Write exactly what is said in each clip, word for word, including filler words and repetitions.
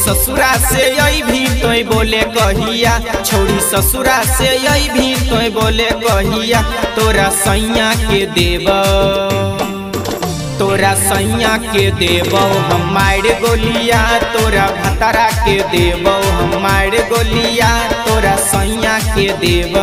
ससुरा से यही भी तोय बोले कहिया, छोड़ी ससुरा से यही भी तोय बोले कहिया। तोरा सैया के देव तोरा सैया के देव हम मार गोलिया, तोरा भतरा के देव हम मार गोलिया, तोरा सैया के देव।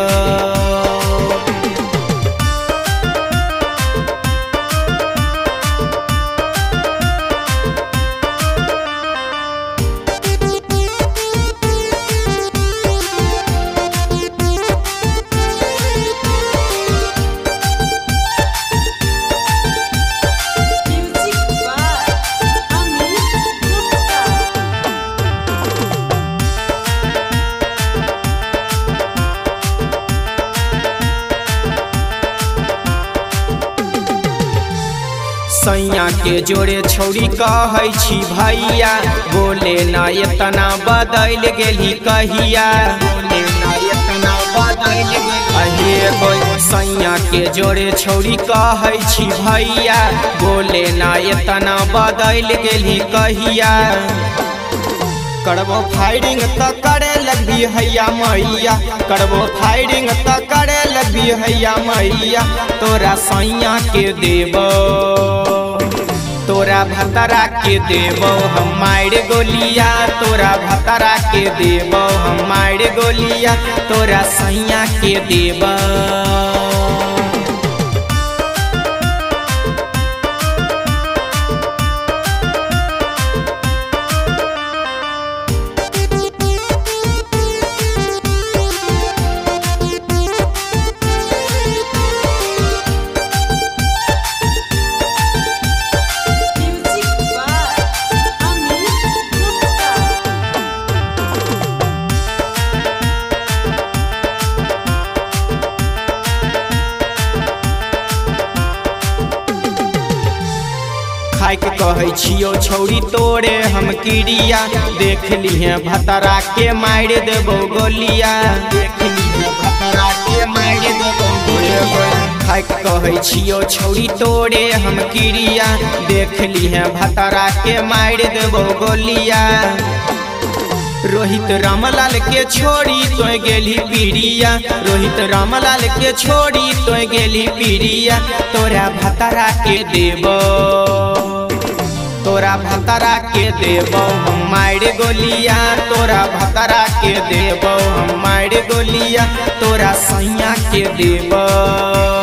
सैया के जोड़े छौड़ी कहै छी भैया, बोले ना इतना बदल गेली कहिया, बोले ना इतना बदल गेली। सैया के जोड़े छौड़ी कहै छी भैया, बोले ना इतना बदल गेली कहिया। करबो फायरिंग त करे लगी हैया मैया, करबो फायरिंग त करे लगी हैया मैया। तोरा सैया के देव तोरा भतरा के देव हम मार गोलिया, तोरा भतरा के देव हम मार गोलिया, तोरा सैया के देव। खाई के कहै छियो छौड़ी तोरे हम किरिया, देख लीहे भतरा के मार देबो गोलिया, देख लीहे भतरा के मार देबो गोलिया। खाई के कहै छियो छौड़ी तोरे हम किरिया, देख लीहे भतरा के मार देबो गोलिया। रोहित रामलाल के छोड़ी तोय गेली पीड़िया, रोहित रामलाल के छोड़ी तोय गेली पीड़िया। तोरा भतरा के देव तोरा भतरा के देव हम मार गोलिया, तोरा भतरा के देव हम मार गोलिया, तोरा सैया के देव।